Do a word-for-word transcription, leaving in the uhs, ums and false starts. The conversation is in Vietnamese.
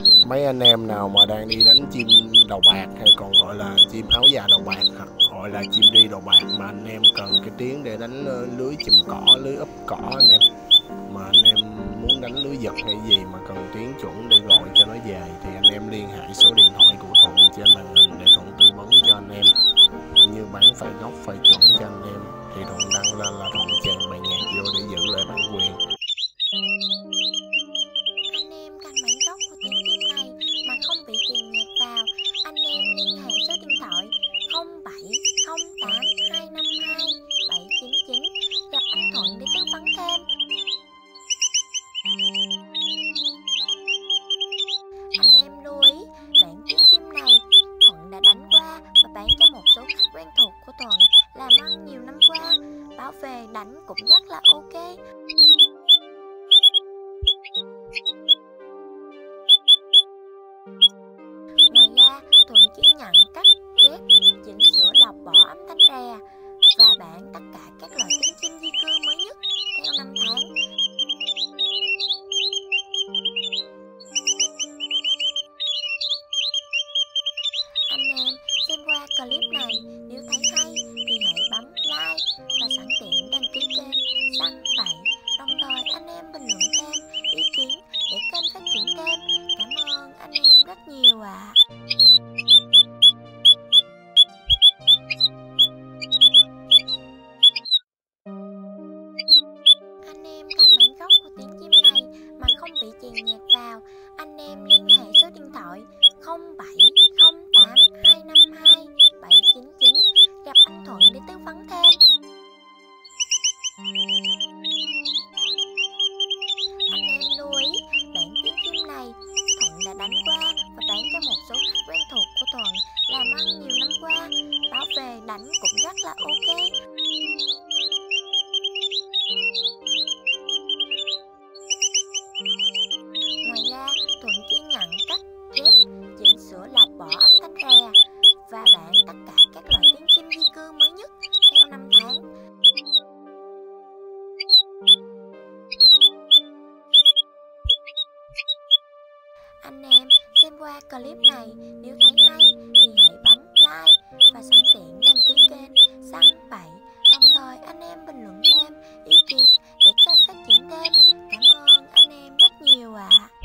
Mấy anh em nào mà đang đi đánh chim đầu bạc, hay còn gọi là chim áo già đầu bạc, hoặc gọi là chim đi đầu bạc, mà anh em cần cái tiếng để đánh ờ, lưới chùm cỏ, lưới úp cỏ anh em, mà anh em muốn đánh lưới giật hay gì mà cần tiếng chuẩn để gọi cho nó về, thì anh em liên hệ số điện thoại của Thuận trên màn hình để Thuận tư vấn cho anh em, như bán phải gốc phải chuẩn cho anh em. Thì Thuận đăng lên là Thuận chèn bài nhạc vô để giữ lại bản quyền. Anh em cần bản gốc của tiếng chim này mà không bị chèn nhạc vào, anh em liên hệ số điện thoại không bảy không tám hai năm hai bảy chín chín, gặp anh Thuận để tư vấn thêm. Anh em lưu ý, bản tiếng chim này Thuận đã đánh qua và bán cho một số khách quen thuộc của Thuận làm ăn nhiều năm qua, báo về đánh cũng rất là ok. Ngoài ra, Thuận chỉ nhận cắt, ghép, chỉnh sửa lọc bỏ âm thanh rè và bán tất cả các loại tiếng chim di cư mới nhất theo năm tháng. Anh em xem qua clip này, nếu thấy hay thì hãy bấm like và sẵn tiện đăng ký kênh Săn Bậy, đồng thời anh em bình luận thêm ý kiến để kênh phát triển thêm. Cảm ơn anh em rất nhiều ạ. Anh em cần bản gốc của tiếng chim này mà không bị chèn nhạc vào, anh em liên hệ số điện thoại không bảy không tám hai năm hai bảy chín chín, gặp anh Thuận để tư vấn thêm. Anh em lưu ý, bản tiếng chim này Thuận đã đánh qua và bán cho một số khách quen thuộc của Thuận làm ăn nhiều năm qua, báo về đánh cũng rất là ok. Ngoài ra, Thuận chỉ nhận cắt, ghép, chỉnh sửa lọc bỏ âm thanh rè và bán tất cả các loại tiếng chim di cư mới nhất theo năm tháng. Anh em xem qua clip này, nếu thấy hay thì hãy bấm like và sẵn tiện đăng ký kênh Săn Bậy, đồng thời anh em bình luận thêm ý kiến để kênh phát triển thêm. Cảm ơn anh em rất nhiều ạ. À.